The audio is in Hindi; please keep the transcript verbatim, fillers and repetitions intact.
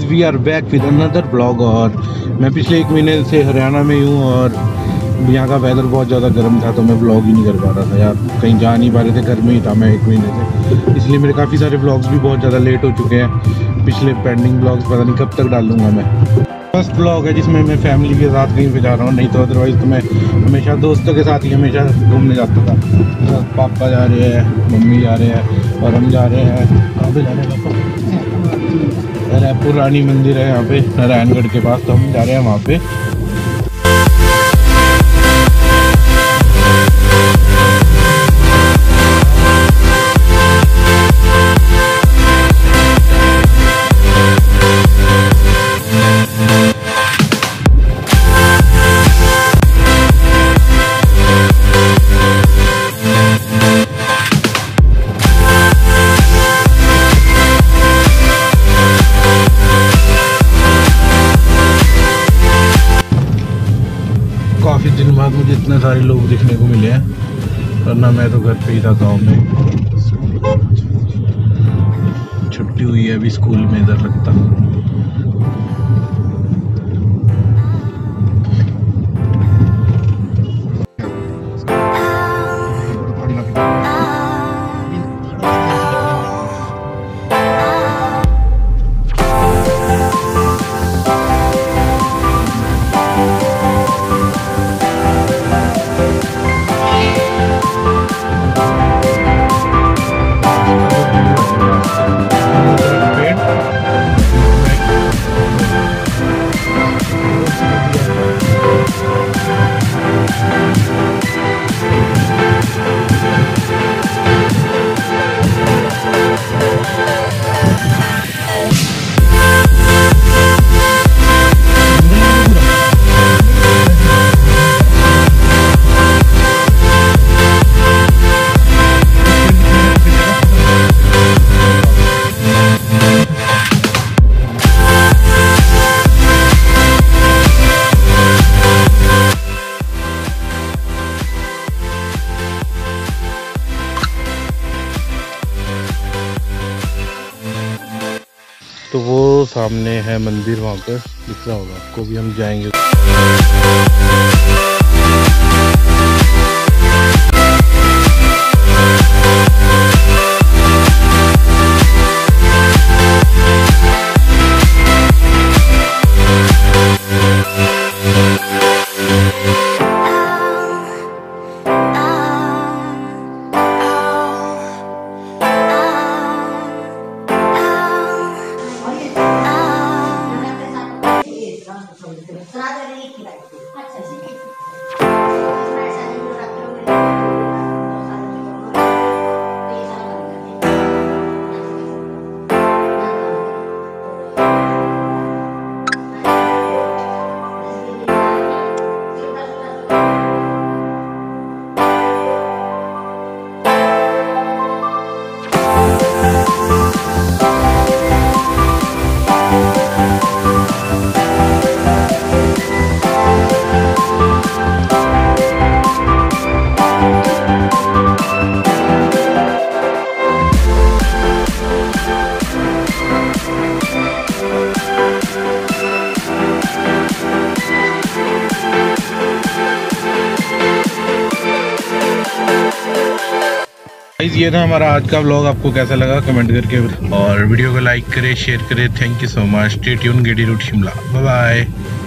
We are back with another blog. और मैं पिछले एक महीने से हरियाणा में हूँ और यहाँ का वेदर बहुत ज़्यादा गर्म था तो मैं ब्लॉग ही नहीं कर पा रहा था यार, कहीं जा नहीं पा रहे थे, घर में ही था मैं एक महीने से, इसलिए मेरे काफ़ी सारे ब्लॉग्स भी बहुत ज़्यादा लेट हो चुके हैं। पिछले पेंडिंग ब्लॉग्स पता नहीं कब तक डालूंगा मैं। फर्स्ट ब्लॉग है जिसमें मैं फैमिली के साथ कहीं पे जा रहा हूँ, नहीं तो अदरवाइज़ तो मैं हमेशा दोस्तों के साथ ही हमेशा घूमने जाता था। तो पापा जा रहे हैं, मम्मी जा रहे हैं और हम जा रहे हैं, कहाँ पे जा रहे हैं पापा? रायपुर रानी मंदिर है यहाँ पे नारायणगढ़ के पास, तो हम जा रहे हैं वहाँ पे। काफ़ी दिन बाद मुझे इतने सारे लोग दिखने को मिले हैं, वरना मैं तो घर पे ही था गाँव में। छुट्टी हुई है अभी स्कूल में इधर लगता। तो वो सामने है मंदिर, वहाँ पर दिख रहा होगा आपको, भी हम जाएंगे। ये था हमारा आज का व्लॉग। आपको कैसा लगा कमेंट करके, और वीडियो को लाइक करें, शेयर करें। Thank you so much. Stay tune, Gedi route Shimla. Bye bye.